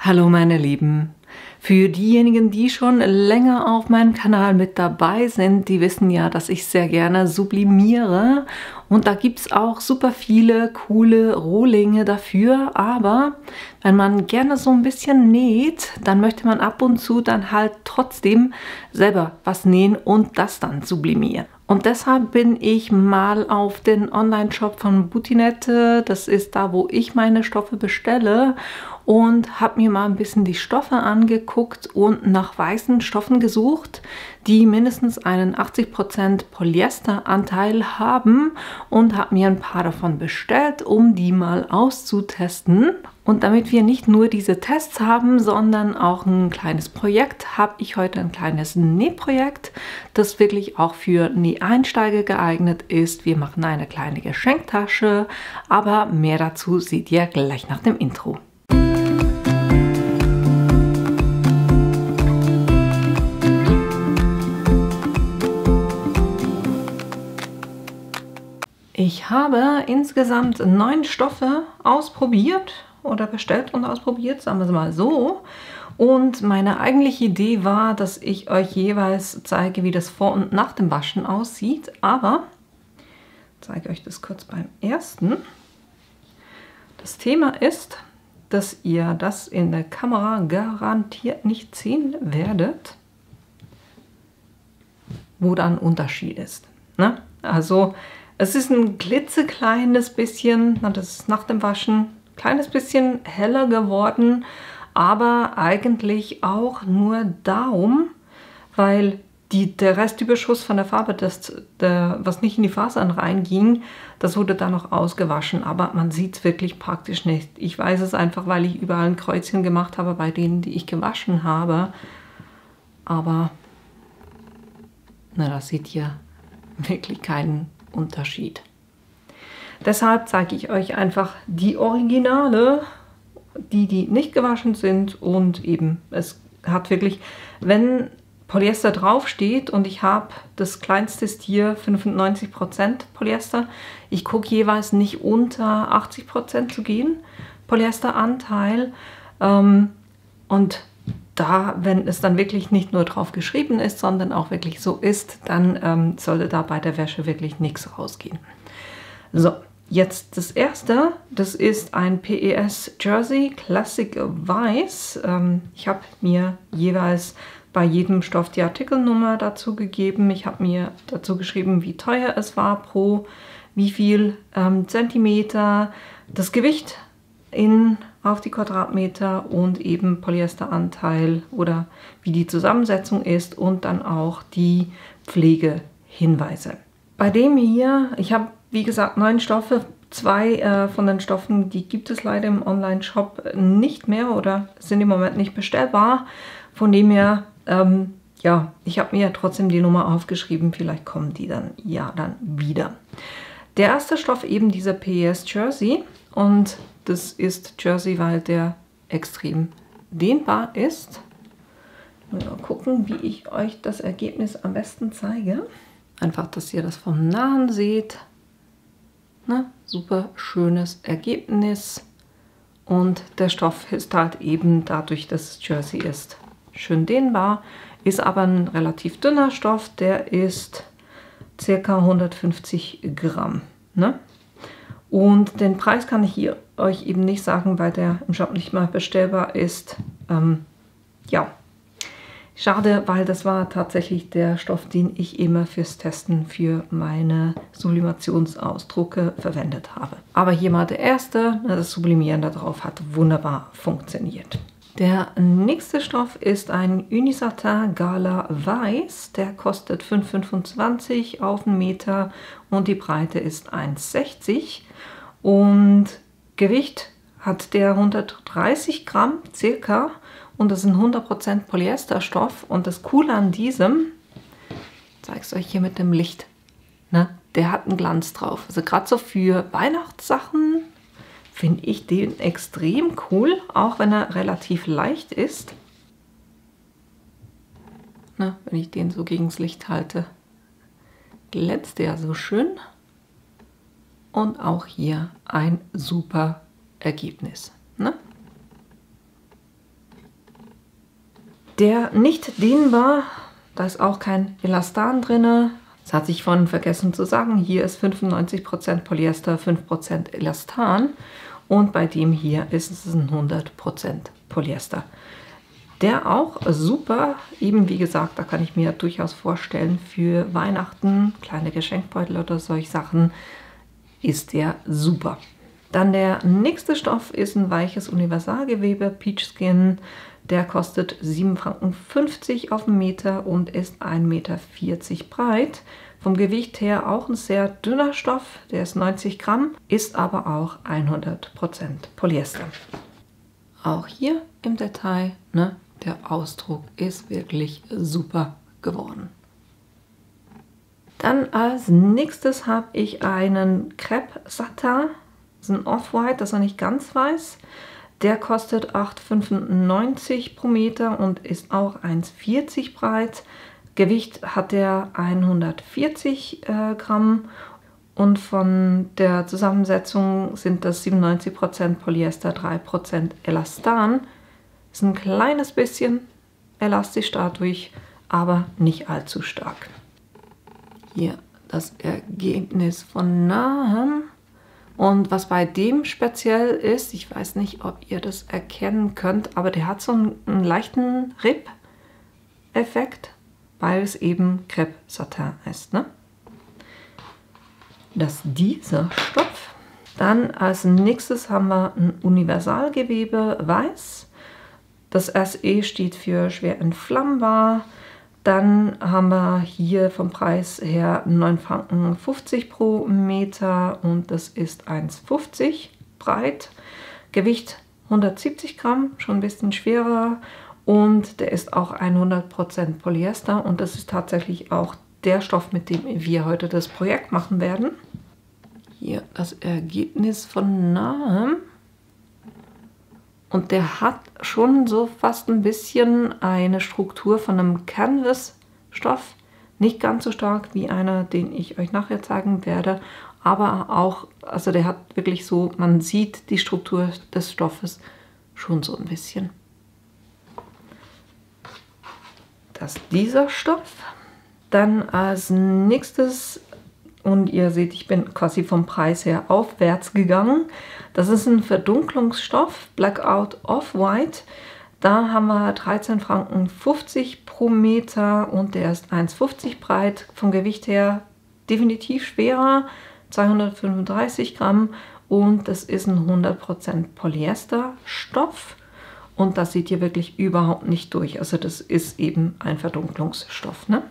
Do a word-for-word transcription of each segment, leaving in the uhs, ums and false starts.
Hallo meine Lieben, für diejenigen, die schon länger auf meinem Kanal mit dabei sind, die wissen ja, dass ich sehr gerne sublimiere und da gibt es auch super viele coole Rohlinge dafür, aber wenn man gerne so ein bisschen näht, dann möchte man ab und zu dann halt trotzdem selber was nähen und das dann sublimieren. Und deshalb bin ich mal auf den Online-Shop von Butinette, das ist da, wo ich meine Stoffe bestelle, und habe mir mal ein bisschen die Stoffe angeguckt und nach weißen Stoffen gesucht, die mindestens einen achtzig Prozent Polyesteranteil haben und habe mir ein paar davon bestellt, um die mal auszutesten. Und damit wir nicht nur diese Tests haben, sondern auch ein kleines Projekt, habe ich heute ein kleines Nähprojekt, das wirklich auch für Näheinsteiger geeignet ist. Wir machen eine kleine Geschenktasche, aber mehr dazu seht ihr gleich nach dem Intro. Ich habe insgesamt neun Stoffe ausprobiert oder bestellt und ausprobiert, sagen wir es mal so. Und meine eigentliche Idee war, dass ich euch jeweils zeige, wie das vor und nach dem Waschen aussieht. Aber ich zeige euch das kurz beim ersten. Das Thema ist, dass ihr das in der Kamera garantiert nicht sehen werdet, wo da ein Unterschied ist. Ne? Also es ist ein klitzekleines bisschen, das ist nach dem Waschen, ein kleines bisschen heller geworden, aber eigentlich auch nur darum, weil die, der Restüberschuss von der Farbe, das, der, was nicht in die Fasern reinging, das wurde dann noch ausgewaschen, aber man sieht es wirklich praktisch nicht. Ich weiß es einfach, weil ich überall ein Kreuzchen gemacht habe bei denen, die ich gewaschen habe, aber na, das sieht ihr wirklich keinen Unterschied. Deshalb zeige ich euch einfach die Originale, die, die nicht gewaschen sind, und eben, es hat wirklich, wenn Polyester draufsteht und ich habe das kleinste hier fünfundneunzig Prozent Polyester, ich gucke jeweils nicht unter achtzig Prozent zu gehen, Polyesteranteil, ähm, und da, wenn es dann wirklich nicht nur drauf geschrieben ist, sondern auch wirklich so ist, dann ähm, sollte da bei der Wäsche wirklich nichts rausgehen. So, jetzt das erste, das ist ein P E S Jersey Classic Weiß. Ähm, ich habe mir jeweils bei jedem Stoff die Artikelnummer dazu gegeben. Ich habe mir dazu geschrieben, wie teuer es war pro wie viel ähm, Zentimeter, das Gewicht in auf die Quadratmeter und eben Polyesteranteil oder wie die Zusammensetzung ist und dann auch die Pflegehinweise. Bei dem hier, ich habe wie gesagt neun Stoffe, zwei äh, von den Stoffen, die gibt es leider im Online-Shop nicht mehr oder sind im Moment nicht bestellbar. Von dem her, ähm, ja, ich habe mir trotzdem die Nummer aufgeschrieben, vielleicht kommen die dann ja dann wieder. Der erste Stoff eben dieser P E S Jersey, und das ist Jersey, weil der extrem dehnbar ist. Mal gucken, wie ich euch das Ergebnis am besten zeige. Einfach, dass ihr das vom Nahen seht. Na, super schönes Ergebnis. Und der Stoff ist halt eben dadurch, dass es Jersey ist, schön dehnbar. Ist aber ein relativ dünner Stoff, der ist ca. hundertfünfzig Gramm. Ne? Und den Preis kann ich hier euch eben nicht sagen, weil der im Shop nicht mal bestellbar ist. Ähm, ja, schade, weil das war tatsächlich der Stoff, den ich immer fürs Testen für meine Sublimationsausdrucke verwendet habe. Aber hier mal der erste, das Sublimieren darauf hat wunderbar funktioniert. Der nächste Stoff ist ein Unisatin Gala Weiß, der kostet fünf Euro fünfundzwanzig auf einen Meter und die Breite ist eins Komma sechzig und Gewicht hat der hundertdreißig Gramm circa und das ist ein hundert Prozent Polyesterstoff. Und das Coole an diesem, ich zeige es euch hier mit dem Licht, ne, der hat einen Glanz drauf. Also gerade so für Weihnachtssachen finde ich den extrem cool, auch wenn er relativ leicht ist. Na, wenn ich den so gegen das Licht halte, glänzt der so schön. Und auch hier ein super Ergebnis. Ne? Der nicht dehnbar, da ist auch kein Elastan drin. Das hatte ich vorhin vergessen zu sagen. Hier ist fünfundneunzig Prozent Polyester, fünf Prozent Elastan. Und bei dem hier ist es ein hundert Prozent Polyester. Der auch super, eben wie gesagt, da kann ich mir durchaus vorstellen, für Weihnachten, kleine Geschenkbeutel oder solche Sachen, ist der super. Dann der nächste Stoff ist ein weiches Universalgewebe, Peach Skin. Der kostet sieben Franken fünfzig auf den Meter und ist ein Meter vierzig breit. Vom Gewicht her auch ein sehr dünner Stoff, der ist neunzig Gramm, ist aber auch hundert Prozent Polyester. Auch hier im Detail, ne, der Ausdruck ist wirklich super geworden. Dann als nächstes habe ich einen Crêpe Satin, das ist ein Off-White, das ist noch nicht ganz weiß. Der kostet acht fünfundneunzig pro Meter und ist auch eins vierzig breit. Gewicht hat der hundertvierzig äh, Gramm und von der Zusammensetzung sind das siebenundneunzig Prozent Polyester, drei Prozent Elastan. Ist ein kleines bisschen elastisch dadurch, aber nicht allzu stark. Hier das Ergebnis von nahem. Und was bei dem speziell ist, ich weiß nicht, ob ihr das erkennen könnt, aber der hat so einen, einen leichten Ripp-Effekt, weil es eben Crêpe Satin ist. Ne? Das ist dieser Stoff. Dann als nächstes haben wir ein Universalgewebe weiß. Das S E steht für schwer entflammbar. Dann haben wir hier vom Preis her neun Franken fünfzig pro Meter und das ist eins fünfzig breit. Gewicht hundertsiebzig Gramm, schon ein bisschen schwerer und der ist auch hundert Prozent Polyester und das ist tatsächlich auch der Stoff, mit dem wir heute das Projekt machen werden. Hier das Ergebnis von nahem. Und der hat schon so fast ein bisschen eine Struktur von einem Canvas-Stoff. Nicht ganz so stark wie einer, den ich euch nachher zeigen werde. Aber auch, also der hat wirklich so, man sieht die Struktur des Stoffes schon so ein bisschen. Das ist dieser Stoff. Dann als nächstes, und ihr seht, ich bin quasi vom Preis her aufwärts gegangen. Das ist ein Verdunklungsstoff, Blackout Off-White. Da haben wir dreizehn Franken fünfzig pro Meter und der ist eins fünfzig breit. Vom Gewicht her definitiv schwerer, zweihundertfünfunddreißig Gramm. Und das ist ein hundert Prozent Polyesterstoff. Und das sieht hier wirklich überhaupt nicht durch. Also das ist eben ein Verdunklungsstoff, ne?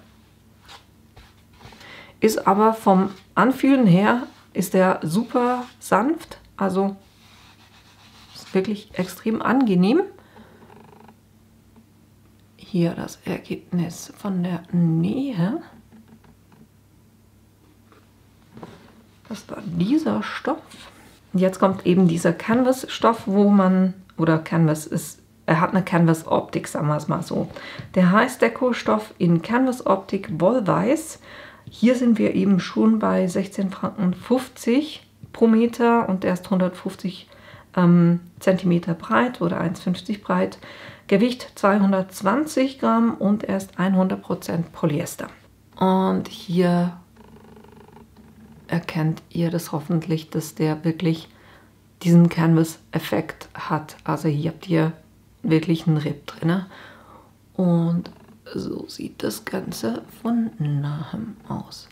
Ist aber vom Anfühlen her, ist der super sanft, also ist wirklich extrem angenehm. Hier das Ergebnis von der Nähe. Das war dieser Stoff. Und jetzt kommt eben dieser Canvas-Stoff, wo man, oder Canvas ist, er hat eine Canvas-Optik, sagen wir es mal so. Der heißt Deko-Stoff in Canvas-Optik Wollweiß. Hier sind wir eben schon bei sechzehn Franken fünfzig pro Meter und der ist hundertfünfzig ähm, Zentimeter breit oder eins fünfzig breit. Gewicht zweihundertzwanzig Gramm und er ist hundert Prozent Polyester. Und hier erkennt ihr das hoffentlich, dass der wirklich diesen Canvas-Effekt hat. Also hier habt ihr wirklich einen Ripp drin. Und so sieht das Ganze von nahem aus.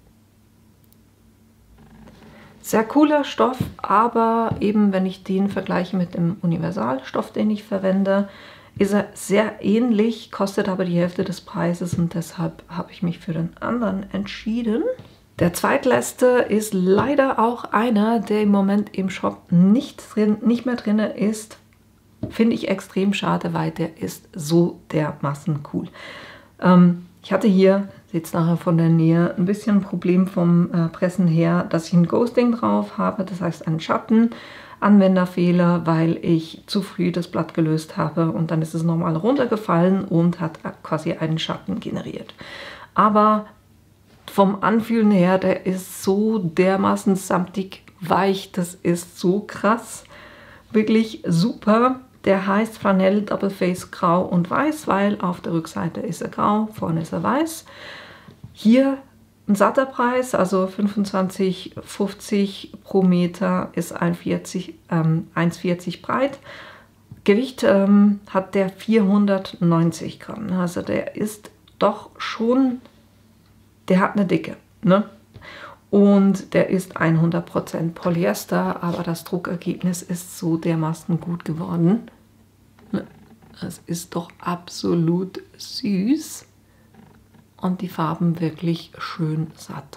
Sehr cooler Stoff, aber eben wenn ich den vergleiche mit dem Universalstoff, den ich verwende, ist er sehr ähnlich, kostet aber die Hälfte des Preises und deshalb habe ich mich für den anderen entschieden. Der zweitletzte ist leider auch einer, der im Moment im Shop nicht, drin, nicht mehr drin ist. Finde ich extrem schade, weil der ist so dermaßen cool. Ähm, ich hatte hier, seht es nachher von der Nähe, ein bisschen ein Problem vom äh, Pressen her, dass ich ein Ghosting drauf habe, das heißt einen Schatten. Anwenderfehler, weil ich zu früh das Blatt gelöst habe und dann ist es nochmal runtergefallen und hat quasi einen Schatten generiert. Aber vom Anfühlen her, der ist so dermaßen samtig weich, das ist so krass, wirklich super. Der heißt Flanell Double Face Grau und Weiß, weil auf der Rückseite ist er grau, vorne ist er weiß. Hier ein satter Preis, also fünfundzwanzig fünfzig pro Meter, ist eins Komma vierzig breit. Gewicht ähm, hat der vierhundertneunzig Gramm, also der ist doch schon, der hat eine Dicke, ne? Und der ist hundert Prozent Polyester, aber das Druckergebnis ist so dermaßen gut geworden. Es ist doch absolut süß und die Farben wirklich schön satt.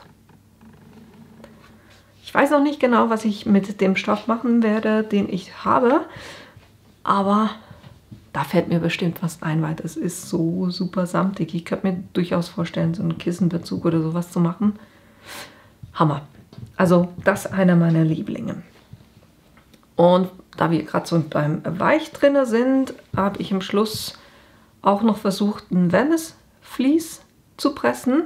Ich weiß noch nicht genau, was ich mit dem Stoff machen werde, den ich habe, aber da fällt mir bestimmt was ein, weil das ist so super samtig. Ich könnte mir durchaus vorstellen, so einen Kissenbezug oder sowas zu machen. Hammer. Also das ist einer meiner Lieblinge. Und da wir gerade so beim Weich drinne sind, habe ich im Schluss auch noch versucht, ein Venice Fleece zu pressen.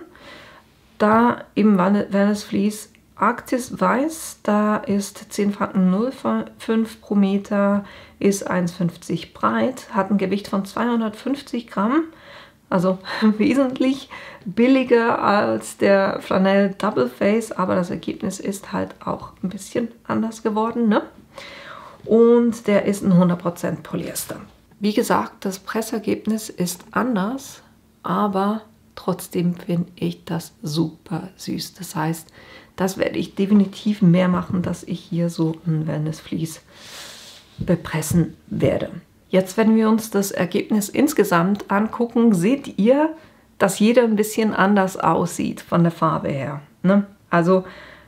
Da im Venice Fleece Arktis Weiß, da ist zehn Franken null fünf pro Meter, ist eins Komma fünfzig breit, hat ein Gewicht von zweihundertfünfzig Gramm. Also wesentlich billiger als der Flanell Double Face, aber das Ergebnis ist halt auch ein bisschen anders geworden, ne? Und der ist ein hundert Prozent Polyester. Wie gesagt, das Pressergebnis ist anders, aber trotzdem finde ich das super süß. Das heißt, das werde ich definitiv mehr machen, dass ich hier so ein Venice Fleece bepressen werde. Jetzt, wenn wir uns das Ergebnis insgesamt angucken, seht ihr, dass jeder ein bisschen anders aussieht von der Farbe her, ne? Also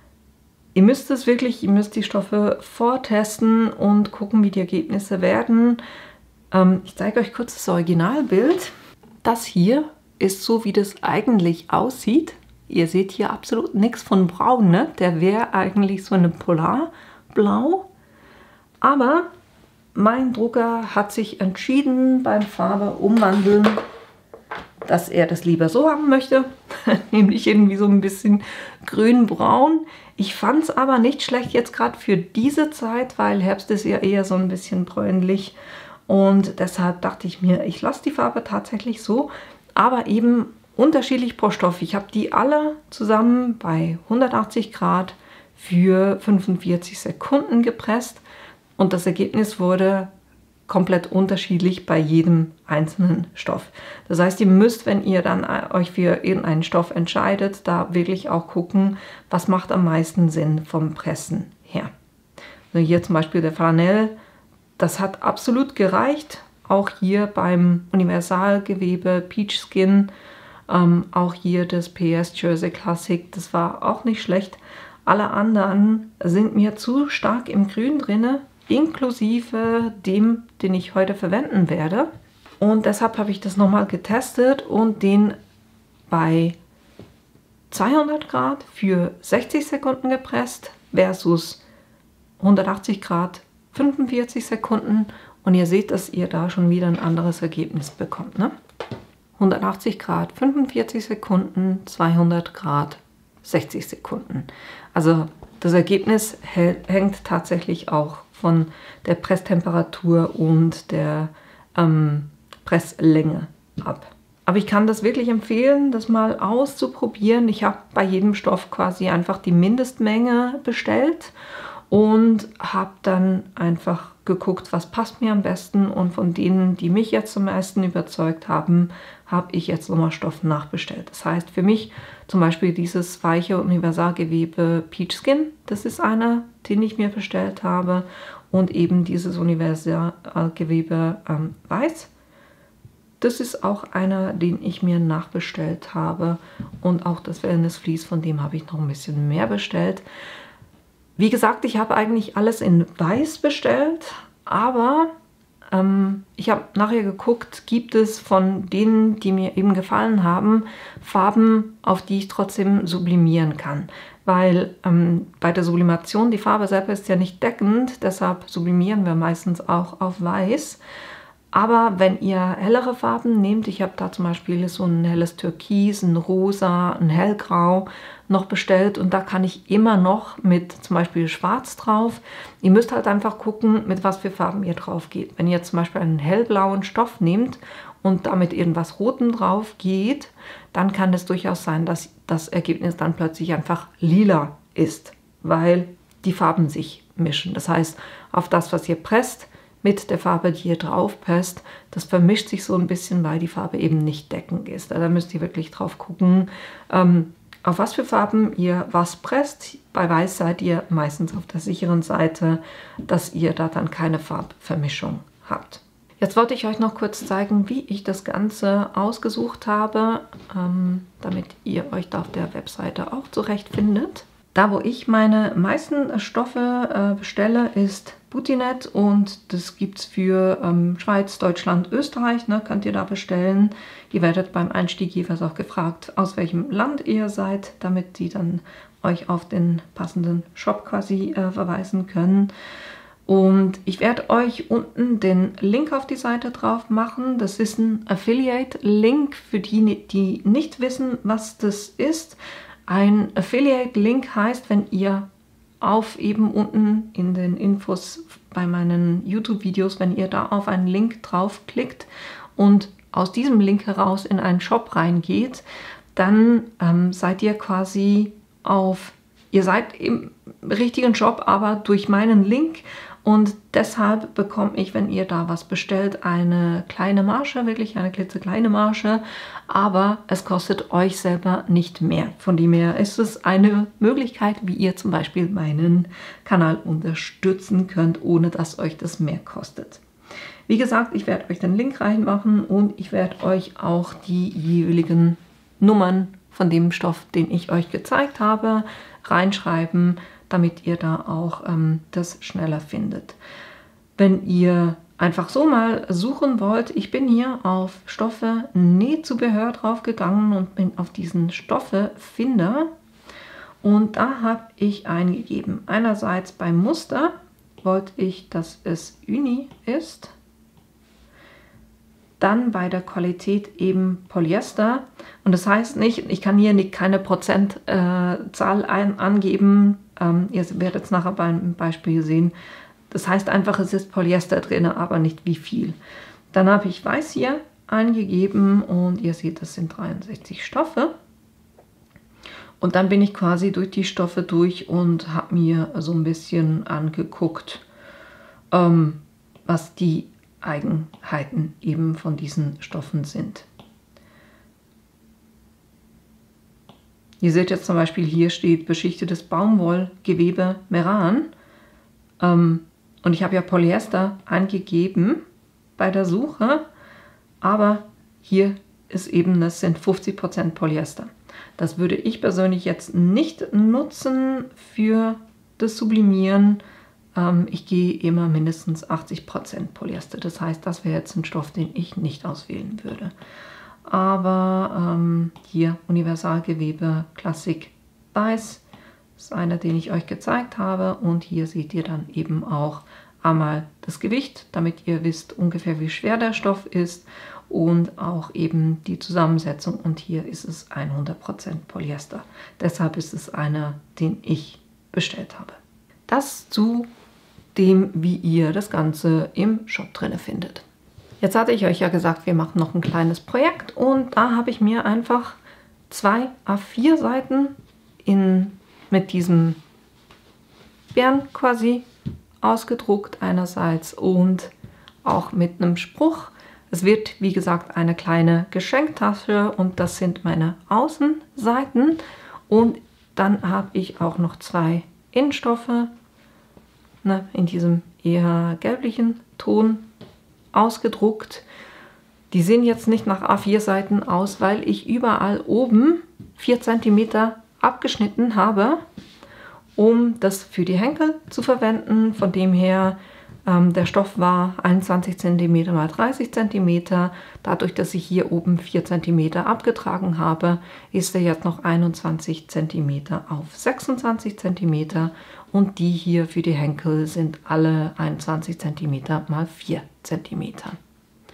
ihr müsst es wirklich, ihr müsst die Stoffe vortesten und gucken, wie die Ergebnisse werden. Ähm, ich zeige euch kurz das Originalbild. Das hier ist so, wie das eigentlich aussieht. Ihr seht hier absolut nichts von braun, ne? Der wäre eigentlich so eine Polarblau. Aber mein Drucker hat sich entschieden beim Farbe umwandeln, dass er das lieber so haben möchte, nämlich irgendwie so ein bisschen grün-braun. Ich fand es aber nicht schlecht jetzt gerade für diese Zeit, weil Herbst ist ja eher so ein bisschen bräunlich und deshalb dachte ich mir, ich lasse die Farbe tatsächlich so, aber eben unterschiedlich pro Stoff. Ich habe die alle zusammen bei hundertachtzig Grad für fünfundvierzig Sekunden gepresst. Und das Ergebnis wurde komplett unterschiedlich bei jedem einzelnen Stoff. Das heißt, ihr müsst, wenn ihr dann euch für irgendeinen Stoff entscheidet, da wirklich auch gucken, was macht am meisten Sinn vom Pressen her. Also hier zum Beispiel der Flanell, das hat absolut gereicht. Auch hier beim Universalgewebe Peach Skin, ähm, auch hier das P S Jersey Classic, das war auch nicht schlecht. Alle anderen sind mir zu stark im Grün drinne, inklusive dem, den ich heute verwenden werde. Und deshalb habe ich das nochmal getestet und den bei zweihundert Grad für sechzig Sekunden gepresst versus hundertachtzig Grad fünfundvierzig Sekunden. Und ihr seht, dass ihr da schon wieder ein anderes Ergebnis bekommt, ne? hundertachtzig Grad fünfundvierzig Sekunden, zweihundert Grad sechzig Sekunden. Also das Ergebnis hängt tatsächlich auch von der Presstemperatur und der ähm, Presslänge ab. Aber ich kann das wirklich empfehlen, das mal auszuprobieren. Ich habe bei jedem Stoff quasi einfach die Mindestmenge bestellt und habe dann einfach geguckt, was passt mir am besten. Und von denen, die mich jetzt am meisten überzeugt haben, habe ich jetzt nochmal Stoff nachbestellt. Das heißt für mich zum Beispiel dieses weiche Universalgewebe Peach Skin, das ist einer, den ich mir bestellt habe. Und eben dieses Universalgewebe ähm, Weiß. Das ist auch einer, den ich mir nachbestellt habe. Und auch das Venice Fleece, von dem habe ich noch ein bisschen mehr bestellt. Wie gesagt, ich habe eigentlich alles in Weiß bestellt, aber ähm, ich habe nachher geguckt, gibt es von denen, die mir eben gefallen haben, Farben, auf die ich trotzdem sublimieren kann. Weil ähm, bei der Sublimation, die Farbe selber ist ja nicht deckend, deshalb sublimieren wir meistens auch auf Weiß. Aber wenn ihr hellere Farben nehmt, ich habe da zum Beispiel so ein helles Türkis, ein Rosa, ein Hellgrau noch bestellt und da kann ich immer noch mit zum Beispiel Schwarz drauf. Ihr müsst halt einfach gucken, mit was für Farben ihr drauf geht. Wenn ihr zum Beispiel einen hellblauen Stoff nehmt und damit irgendwas Rotem drauf geht, dann kann es durchaus sein, dass das Ergebnis dann plötzlich einfach lila ist, weil die Farben sich mischen. Das heißt, auf das, was ihr presst, mit der Farbe, die ihr drauf presst, das vermischt sich so ein bisschen, weil die Farbe eben nicht deckend ist. Da müsst ihr wirklich drauf gucken, ähm, auf was für Farben ihr was presst. Bei Weiß seid ihr meistens auf der sicheren Seite, dass ihr da dann keine Farbvermischung habt. Jetzt wollte ich euch noch kurz zeigen, wie ich das Ganze ausgesucht habe, ähm, damit ihr euch da auf der Webseite auch zurechtfindet. Da, wo ich meine meisten Stoffe äh, bestelle, ist Butinet und das gibt es für ähm, Schweiz, Deutschland, Österreich, ne, könnt ihr da bestellen. Ihr werdet beim Einstieg jeweils auch gefragt, aus welchem Land ihr seid, damit die dann euch auf den passenden Shop quasi äh, verweisen können. Und ich werde euch unten den Link auf die Seite drauf machen. Das ist ein Affiliate-Link für die, die nicht wissen, was das ist. Ein Affiliate-Link heißt, wenn ihr auf eben unten in den Infos bei meinen YouTube-Videos, wenn ihr da auf einen Link draufklickt und aus diesem Link heraus in einen Shop reingeht, dann ähm, seid ihr quasi auf, ihr seid im richtigen Shop, aber durch meinen Link. Und deshalb bekomme ich, wenn ihr da was bestellt, eine kleine Marge, wirklich eine klitzekleine Marge, aber es kostet euch selber nicht mehr. Von dem her ist es eine Möglichkeit, wie ihr zum Beispiel meinen Kanal unterstützen könnt, ohne dass euch das mehr kostet. Wie gesagt, ich werde euch den Link reinmachen und ich werde euch auch die jeweiligen Nummern von dem Stoff, den ich euch gezeigt habe, reinschreiben, damit ihr da auch ähm, das schneller findet. Wenn ihr einfach so mal suchen wollt, ich bin hier auf Stoffe Nähzubehör draufgegangen und bin auf diesen Stoffe-Finder und da habe ich eingegeben, einerseits beim Muster wollte ich, dass es Uni ist, dann bei der Qualität eben Polyester und das heißt nicht, ich kann hier nicht keine Prozentzahl äh, ein, angeben, ähm, ihr werdet es nachher beim Beispiel sehen, das heißt einfach, es ist Polyester drin, aber nicht wie viel. Dann habe ich Weiß hier eingegeben und ihr seht, das sind dreiundsechzig Stoffe und dann bin ich quasi durch die Stoffe durch und habe mir so ein bisschen angeguckt, ähm, was die Eigenheiten eben von diesen Stoffen sind. Ihr seht jetzt zum Beispiel, hier steht beschichtetes Baumwollgewebe Meran. Ähm, und ich habe ja Polyester eingegeben bei der Suche, aber hier ist eben, das sind fünfzig Prozent Polyester. Das würde ich persönlich jetzt nicht nutzen für das Sublimieren. Ich gehe immer mindestens achtzig Prozent Polyester. Das heißt, das wäre jetzt ein Stoff, den ich nicht auswählen würde. Aber ähm, hier Universalgewebe Klassik Weiß ist einer, den ich euch gezeigt habe. Und hier seht ihr dann eben auch einmal das Gewicht, damit ihr wisst ungefähr, wie schwer der Stoff ist. Und auch eben die Zusammensetzung. Und hier ist es hundert Prozent Polyester. Deshalb ist es einer, den ich bestellt habe. Das zu dem, wie ihr das Ganze im Shop drinne findet. Jetzt hatte ich euch ja gesagt, wir machen noch ein kleines Projekt und da habe ich mir einfach zwei A vier Seiten in, mit diesem Bären quasi ausgedruckt einerseits und auch mit einem Spruch. Es wird, wie gesagt, eine kleine Geschenktasche und das sind meine Außenseiten und dann habe ich auch noch zwei Innenstoffe, ne, in diesem eher gelblichen Ton ausgedruckt. Die sehen jetzt nicht nach A vier Seiten aus, weil ich überall oben vier Zentimeter abgeschnitten habe, um das für die Henkel zu verwenden. Von dem her, ähm, der Stoff war einundzwanzig Zentimeter mal dreißig Zentimeter. Dadurch, dass ich hier oben vier Zentimeter abgetragen habe, ist er jetzt noch einundzwanzig Zentimeter auf sechsundzwanzig Zentimeter. Und die hier für die Henkel sind alle einundzwanzig Zentimeter mal vier Zentimeter.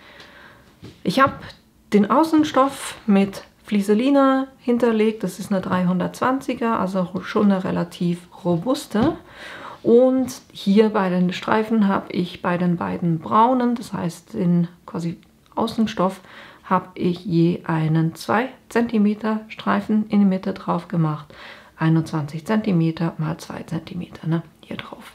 Ich habe den Außenstoff mit Flieseline hinterlegt. Das ist eine dreihundertzwanziger, also schon eine relativ robuste. Und hier bei den Streifen habe ich bei den beiden braunen, das heißt den quasi Außenstoff, habe ich je einen zwei Zentimeter Streifen in die Mitte drauf gemacht. einundzwanzig Zentimeter mal zwei Zentimeter, ne, hier drauf.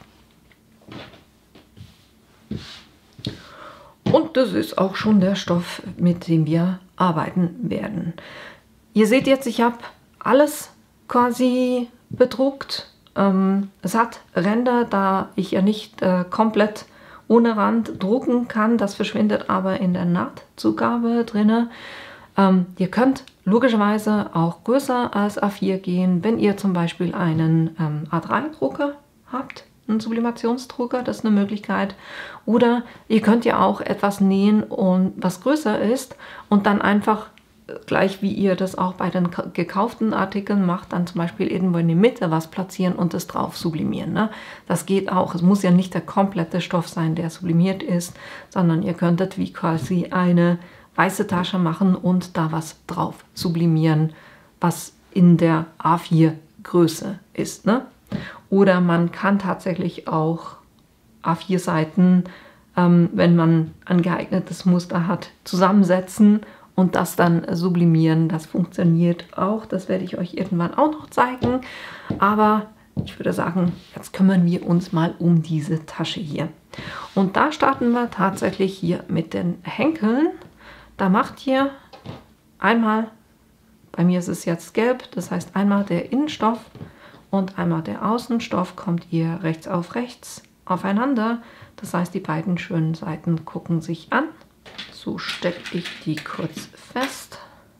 Und das ist auch schon der Stoff, mit dem wir arbeiten werden. Ihr seht jetzt, ich habe alles quasi bedruckt. Ähm, es hat Ränder, da ich ja nicht äh, komplett ohne Rand drucken kann. Das verschwindet aber in der Nahtzugabe drinne. Ähm, ihr könnt logischerweise auch größer als A vier gehen, wenn ihr zum Beispiel einen ähm, A drei Drucker habt, einen Sublimationsdrucker, das ist eine Möglichkeit. Oder ihr könnt ja auch etwas nähen, und was größer ist und dann einfach gleich wie ihr das auch bei den gekauften Artikeln macht, dann zum Beispiel irgendwo in die Mitte was platzieren und das drauf sublimieren. Ne? Das geht auch. Es muss ja nicht der komplette Stoff sein, der sublimiert ist, sondern ihr könntet wie quasi eine weiße Tasche machen und da was drauf sublimieren, was in der A vier Größe ist. Ne? Oder man kann tatsächlich auch A vier Seiten, ähm, wenn man ein geeignetes Muster hat, zusammensetzen und das dann sublimieren. Das funktioniert auch. Das werde ich euch irgendwann auch noch zeigen. Aber ich würde sagen, jetzt kümmern wir uns mal um diese Tasche hier. Und da starten wir tatsächlich hier mit den Henkeln. Da macht ihr einmal, bei mir ist es jetzt gelb, das heißt einmal der Innenstoff und einmal der Außenstoff, kommt ihr rechts auf rechts aufeinander. Das heißt, die beiden schönen Seiten gucken sich an. So stecke ich die kurz fest.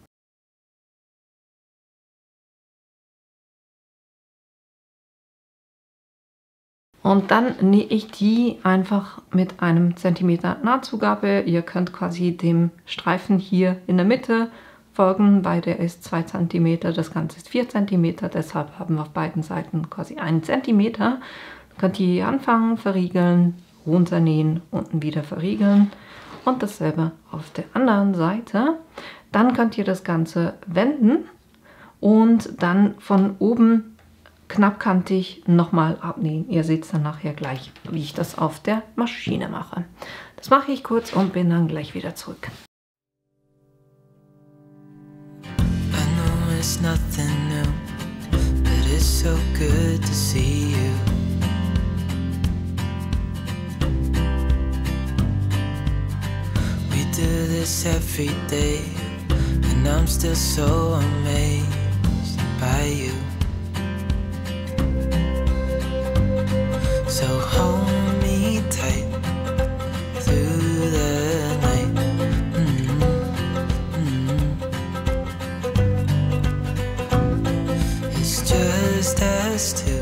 Und dann nähe ich die einfach mit einem Zentimeter Nahtzugabe. Ihr könnt quasi dem Streifen hier in der Mitte folgen, weil der ist zwei Zentimeter, das Ganze ist vier Zentimeter, deshalb haben wir auf beiden Seiten quasi einen Zentimeter. Dann könnt ihr hier anfangen, verriegeln, runternähen, unten wieder verriegeln. Und dasselbe auf der anderen Seite. Dann könnt ihr das Ganze wenden und dann von oben knappkantig nochmal abnähen. Ihr seht es dann nachher gleich, wie ich das auf der Maschine mache. Das mache ich kurz und bin dann gleich wieder zurück. I know it's nothing new, but it's so good to see you. Do this every day, and I'm still so amazed by you. So hold me tight through the night. Mm-hmm. Mm-hmm. It's just us two.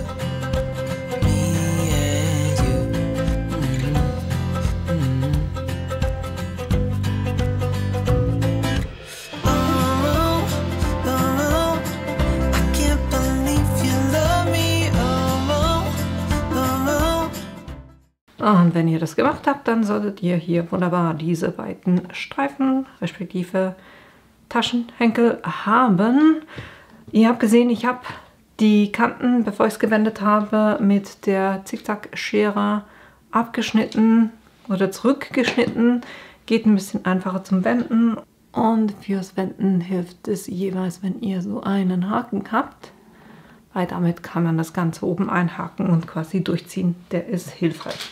Und wenn ihr das gemacht habt, dann solltet ihr hier wunderbar diese beiden Streifen, respektive Taschenhenkel haben. Ihr habt gesehen, ich habe die Kanten, bevor ich es gewendet habe, mit der Zickzack-Schere abgeschnitten oder zurückgeschnitten. Geht ein bisschen einfacher zum Wenden. Und fürs Wenden hilft es jeweils, wenn ihr so einen Haken habt. Weil damit kann man das Ganze oben einhaken und quasi durchziehen. Der ist hilfreich.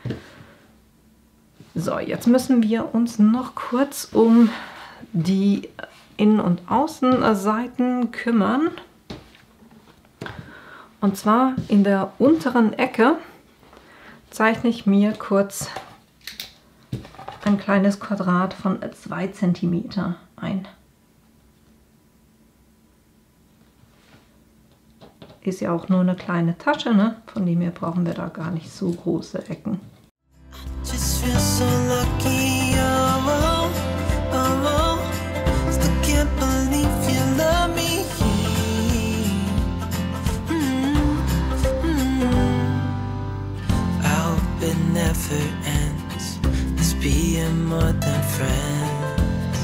So, jetzt müssen wir uns noch kurz um die Innen- und Außenseiten kümmern. Und zwar in der unteren Ecke zeichne ich mir kurz ein kleines Quadrat von zwei Zentimeter ein. Ist ja auch nur eine kleine Tasche, ne? Von dem her brauchen wir da gar nicht so große Ecken. Just feel so lucky, oh, oh, oh, oh. Still can't believe you love me. Mm-hmm. Mm-hmm. I hope it never ends. Let's be more than friends.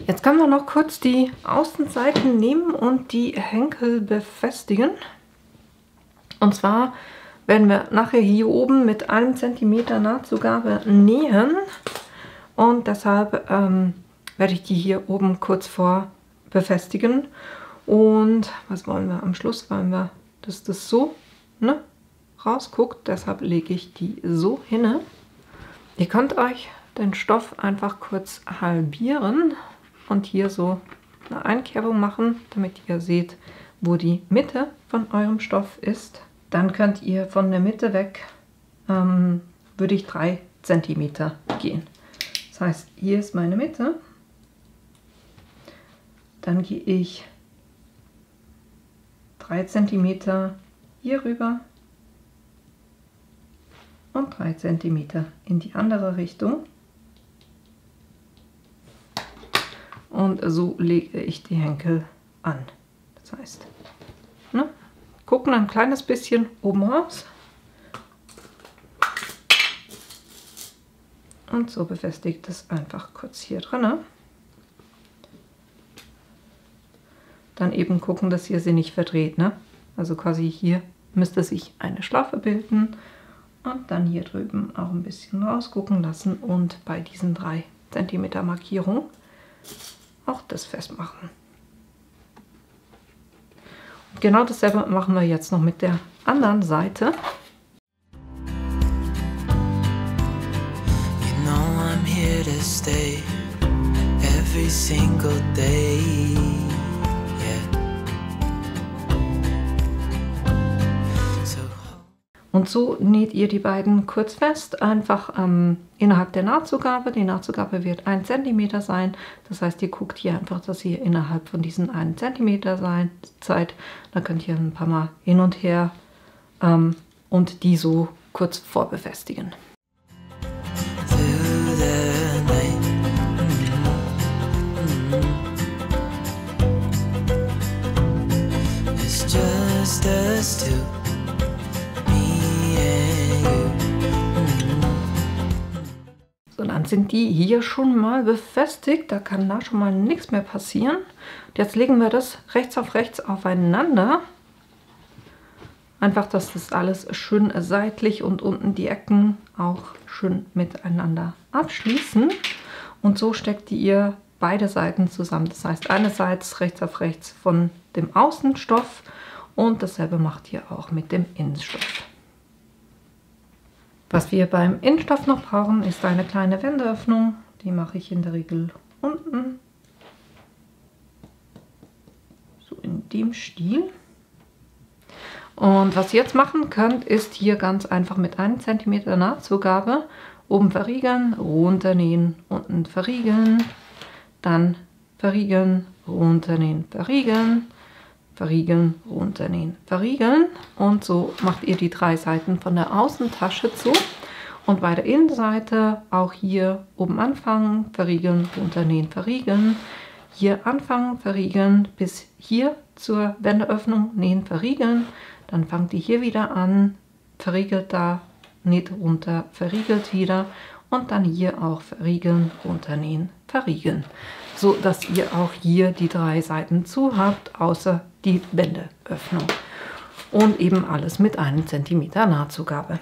Jetzt können wir noch kurz die Außenseiten nehmen und die Henkel befestigen. Und zwar werden wir nachher hier oben mit einem Zentimeter Nahtzugabe nähen. Und deshalb ähm, werde ich die hier oben kurz vor befestigen. Und was wollen wir am Schluss? Wollen wir, dass das so ne, rausguckt. Deshalb lege ich die so hin. Ihr könnt euch den Stoff einfach kurz halbieren und hier so eine Einkerbung machen, damit ihr seht, wo die Mitte von eurem Stoff ist. Dann könnt ihr von der Mitte weg, ähm, würde ich drei Zentimeter gehen. Das heißt, hier ist meine Mitte. Dann gehe ich drei Zentimeter hier rüber und drei Zentimeter in die andere Richtung. Und so lege ich die Henkel an. Das heißt, ne, gucken ein kleines bisschen oben raus. Und so befestigt es einfach kurz hier drin. Dann eben gucken, dass ihr sie nicht verdreht. Ne? Also quasi hier müsste sich eine Schlaufe bilden. Und dann hier drüben auch ein bisschen rausgucken lassen. Und bei diesen drei Zentimeter Markierung auch das festmachen. Und genau dasselbe machen wir jetzt noch mit der anderen Seite. You know I'm here to stay every single day. Yeah. So Und so näht ihr die beiden kurz fest, einfach ähm, innerhalb der Nahtzugabe. Die Nahtzugabe wird ein Zentimeter sein. Das heißt, ihr guckt hier einfach, dass ihr innerhalb von diesen einen Zentimeter sein, seid. Da könnt ihr ein paar Mal hin und her ähm, und die so kurz vorbefestigen. through the night. Mm-hmm. It's just us two. So, dann sind die hier schon mal befestigt. Da kann da schon mal nichts mehr passieren. Und jetzt legen wir das rechts auf rechts aufeinander. Einfach, dass das alles schön seitlich und unten die Ecken auch schön miteinander abschließen. Und so steckt ihr beide Seiten zusammen. Das heißt, einerseits rechts auf rechts von dem Außenstoff und dasselbe macht ihr auch mit dem Innenstoff. Was wir beim Innenstoff noch brauchen, ist eine kleine Wendeöffnung. Die mache ich in der Regel unten. So in dem Stil. Und was ihr jetzt machen könnt, ist hier ganz einfach mit einem Zentimeter Nahtzugabe oben verriegeln, runternähen, unten verriegeln, dann verriegeln, runternähen, verriegeln, verriegeln, runternähen, verriegeln. Und so macht ihr die drei Seiten von der Außentasche zu. Und bei der Innenseite auch hier oben anfangen, verriegeln, runternähen, verriegeln. Hier anfangen, verriegeln, bis hier zur Wendeöffnung, nähen, verriegeln. Dann fangt ihr hier wieder an, verriegelt da, näht runter, verriegelt wieder. Und dann hier auch verriegeln, runternähen, verriegeln. So dass ihr auch hier die drei Seiten zu habt, außer die Wendeöffnung. Und eben alles mit einem Zentimeter Nahtzugabe.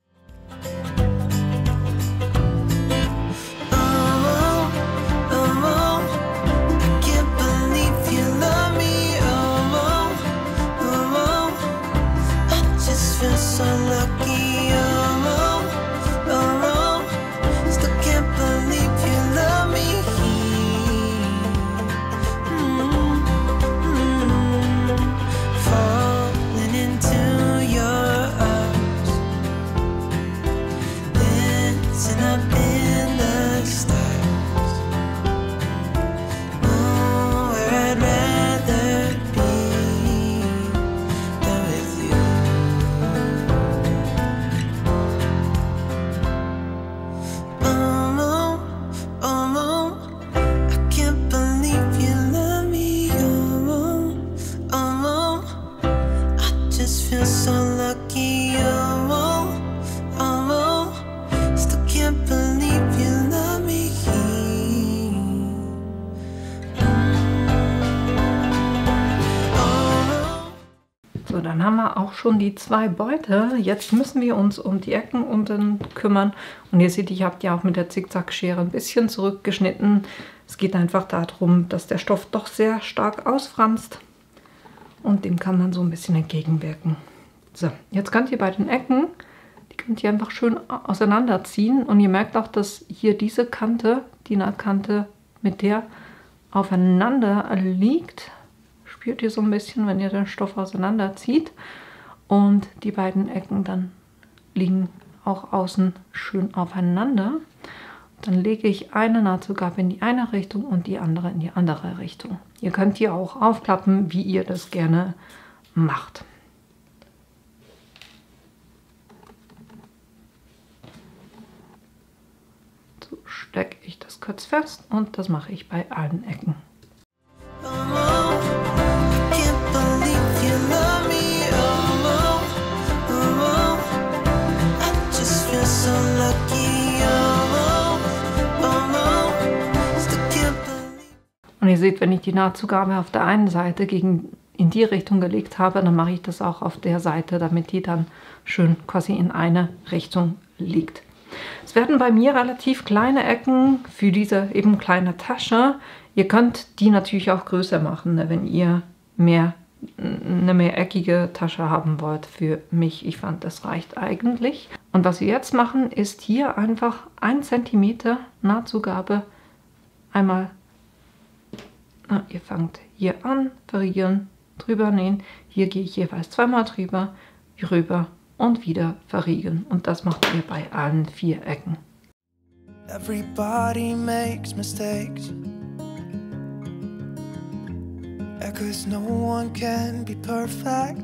So lucky, oh, oh, oh, still can't believe you love me. Mm-hmm. Falling into your arms, wir auch schon die zwei Beute. Jetzt müssen wir uns um die Ecken unten kümmern. Und ihr seht, ich habe die auch mit der Zickzackschere ein bisschen zurückgeschnitten. Es geht einfach darum, dass der Stoff doch sehr stark ausfranst. Und dem kann man so ein bisschen entgegenwirken. So, jetzt könnt ihr bei den Ecken, die könnt ihr einfach schön auseinanderziehen. Und ihr merkt auch, dass hier diese Kante, die Nahtkante mit der aufeinander liegt. Spürt ihr so ein bisschen, wenn ihr den Stoff auseinanderzieht. Und die beiden Ecken dann liegen auch außen schön aufeinander. Dann lege ich eine Nahtzugabe in die eine Richtung und die andere in die andere Richtung. Ihr könnt hier auch aufklappen, wie ihr das gerne macht. So stecke ich das kurz fest und das mache ich bei allen Ecken. Und ihr seht, wenn ich die Nahtzugabe auf der einen Seite gegen in die Richtung gelegt habe, dann mache ich das auch auf der Seite, damit die dann schön quasi in eine Richtung liegt. Es werden bei mir relativ kleine Ecken für diese eben kleine Tasche. Ihr könnt die natürlich auch größer machen, wenn ihr mehr, eine mehreckige Tasche haben wollt für mich. Ich fand, das reicht eigentlich. Und was wir jetzt machen, ist hier einfach ein Zentimeter Nahtzugabe einmal. Na, ihr fangt hier an, verriegeln, drüber nähen. Hier gehe ich jeweils zweimal drüber, rüber und wieder verriegeln. Und das macht ihr bei allen vier Ecken. Everybody makes mistakes, because no one can be perfect.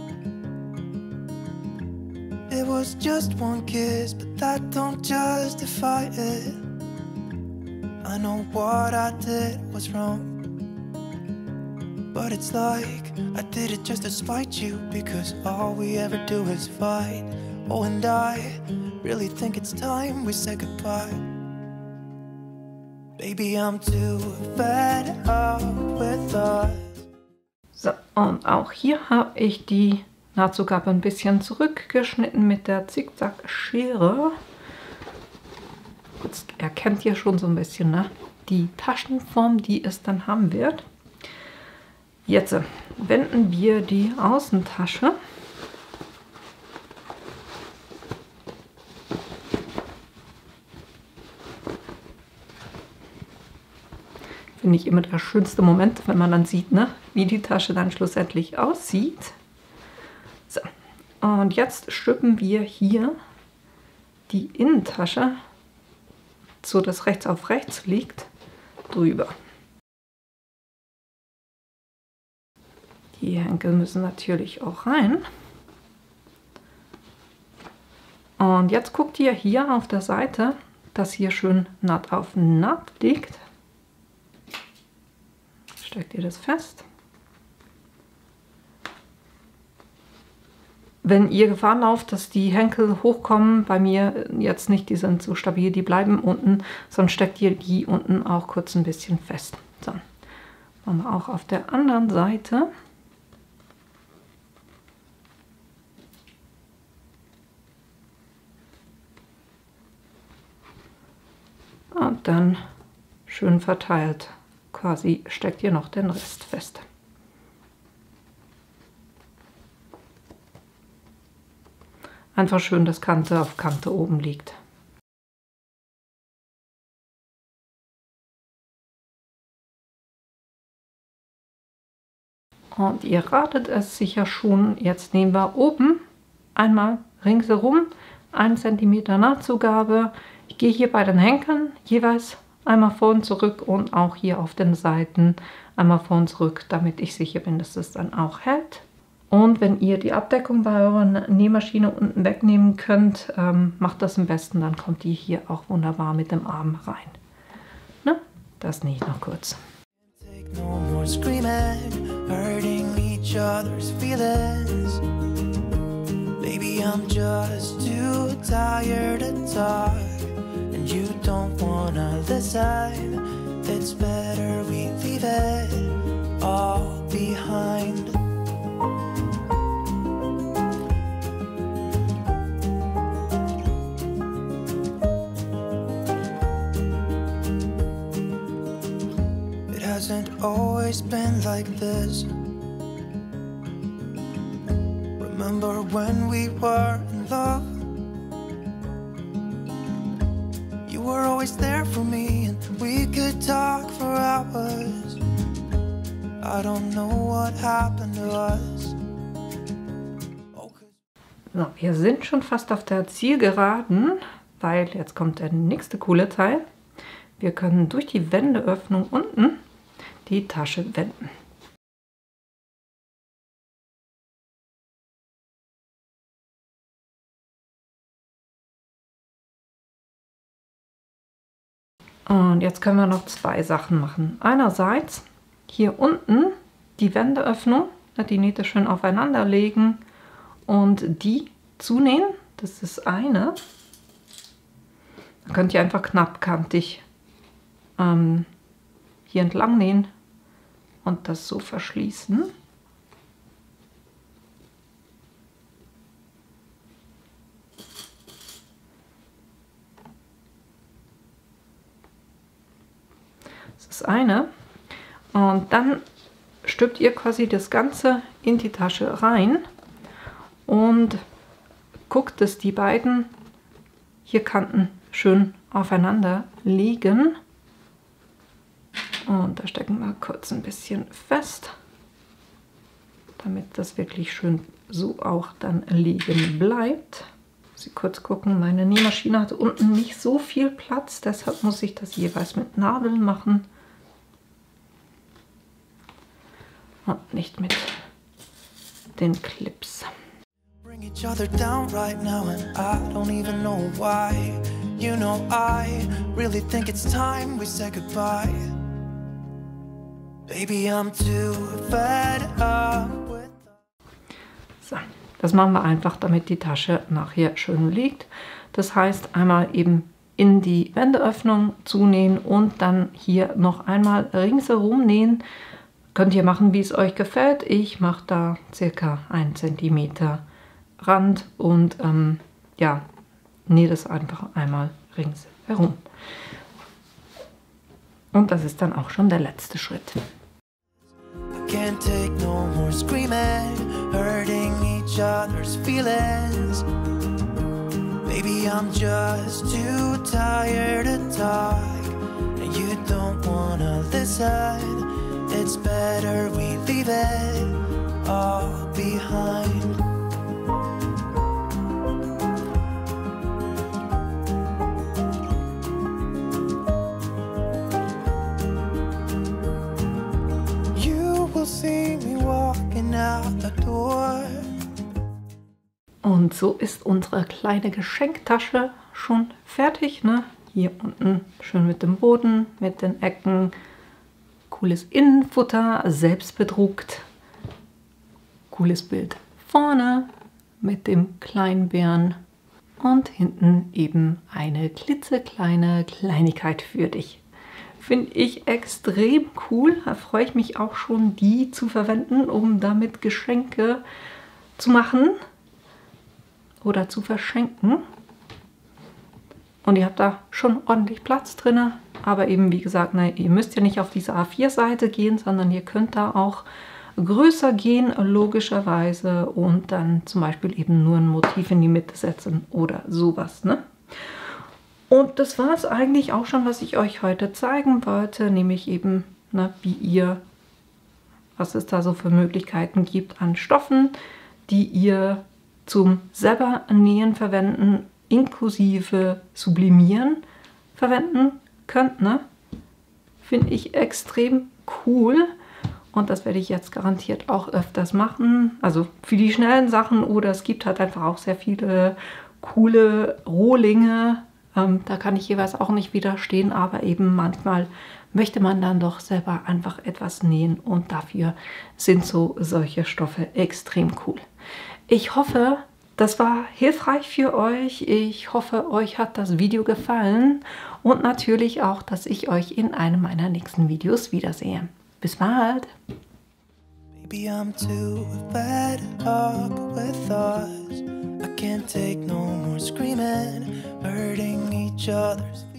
It was just one kiss, but that don't justify it. I know what I did was wrong, but it's like I did it just to spite you, because all we ever do is fight. Oh, and I really think it's time we say goodbye. Baby, I'm too fed up with us. So, und auch hier habe ich die Nahtzugabe ein bisschen zurückgeschnitten mit der Zickzackschere. Jetzt erkennt ihr schon so ein bisschen, ne, die Taschenform, die es dann haben wird. Jetzt wenden wir die Außentasche finde ich immer der schönste Moment, wenn man dann sieht, ne, wie die Tasche dann schlussendlich aussieht. So, und jetzt stülpen wir hier die Innentasche, so dass rechts auf rechts liegt, drüber. Die Henkel müssen natürlich auch rein. Und jetzt guckt ihr hier auf der Seite, dass hier schön Naht auf Naht liegt. Steckt ihr das fest. Wenn ihr Gefahr lauft, dass die Henkel hochkommen, bei mir jetzt nicht, die sind so stabil, die bleiben unten, sonst steckt ihr die unten auch kurz ein bisschen fest. So, machen wir auch auf der anderen Seite. Und dann schön verteilt, quasi steckt ihr noch den Rest fest. Einfach schön, dass Kante auf Kante oben liegt. Und ihr ratet es sicher schon, jetzt nehmen wir oben einmal ringsherum einen Zentimeter Nahtzugabe. Ich gehe hier bei den Henkeln jeweils einmal vor und zurück und auch hier auf den Seiten einmal vor und zurück, damit ich sicher bin, dass es dann auch hält. Und wenn ihr die Abdeckung bei eurer Nähmaschine unten wegnehmen könnt, ähm, macht das am besten, dann kommt die hier auch wunderbar mit dem Arm rein. Ne? Das nähe ich noch kurz. No more screaming, hurting each other's feelings. Baby, I'm just too tired to talk, and you don't wanna listen. It's better we leave it all behind. hasn't always been like this. Remember when we were in love? You were always there for me and we could talk for hours. I don't know what happened to us. So, wir sind schon fast auf der Zielgeraden, weil jetzt kommt der nächste coole Teil. Wir können durch die Wendeöffnung unten die Tasche wenden. Und jetzt können wir noch zwei Sachen machen. Einerseits hier unten die Wendeöffnung, die Nähte schön aufeinander legen und die zunähen. Das ist das eine. Dann könnt ihr einfach knappkantig ähm, hier entlang nähen und das so verschließen. Das ist eine. Und dann stülpt ihr quasi das Ganze in die Tasche rein und guckt, dass die beiden hier Kanten schön aufeinander liegen. Und da stecken wir kurz ein bisschen fest, damit das wirklich schön so auch dann liegen bleibt. Sie kurz gucken, meine Nähmaschine hat unten nicht so viel Platz, deshalb muss ich das jeweils mit Nadeln machen und nicht mit den Clips. Bring each other down right now and I don't even know why. You know I really think it's time we say goodbye. Baby, I'm too fed up with. So, das machen wir einfach, damit die Tasche nachher schön liegt. Das heißt, einmal eben in die Wendeöffnung zunähen und dann hier noch einmal ringsherum nähen. Könnt ihr machen, wie es euch gefällt. Ich mache da circa einen Zentimeter Rand und ähm, ja, nähe das einfach einmal ringsherum. Und das ist dann auch schon der letzte Schritt. I can't take no more screaming, hurting each other's feelings. Baby, I'm just too tired to talk, and you don't wanna listen. It's better we leave it all behind. You will see me walking out the door. Und so ist unsere kleine Geschenktasche schon fertig, ne? Hier unten schön mit dem Boden, mit den Ecken. Cooles Innenfutter, selbst bedruckt. Cooles Bild vorne mit dem kleinen Bären. Und hinten eben eine klitzekleine Kleinigkeit für dich. Finde ich extrem cool. Da freue ich mich auch schon, die zu verwenden, um damit Geschenke zu machen oder zu verschenken. Und ihr habt da schon ordentlich Platz drin. Aber eben, wie gesagt, ne, ihr müsst ja nicht auf diese A vier Seite gehen, sondern ihr könnt da auch größer gehen, logischerweise. Und dann zum Beispiel eben nur ein Motiv in die Mitte setzen oder sowas, ne? Und das war es eigentlich auch schon, was ich euch heute zeigen wollte. Nämlich eben, ne, wie ihr, was es da so für Möglichkeiten gibt an Stoffen, die ihr zum selber Nähen verwenden, inklusive Sublimieren verwenden könnt, ne? Finde ich extrem cool und das werde ich jetzt garantiert auch öfters machen. Also für die schnellen Sachen oder es gibt halt einfach auch sehr viele coole Rohlinge. Ähm, da kann ich jeweils auch nicht widerstehen, aber eben manchmal möchte man dann doch selber einfach etwas nähen und dafür sind so solche Stoffe extrem cool. Ich hoffe, das war hilfreich für euch. Ich hoffe, euch hat das Video gefallen und natürlich auch, dass ich euch in einem meiner nächsten Videos wiedersehe. Bis bald! Baby, I'm too fed up with us. I can't take no more screaming, hurting each other's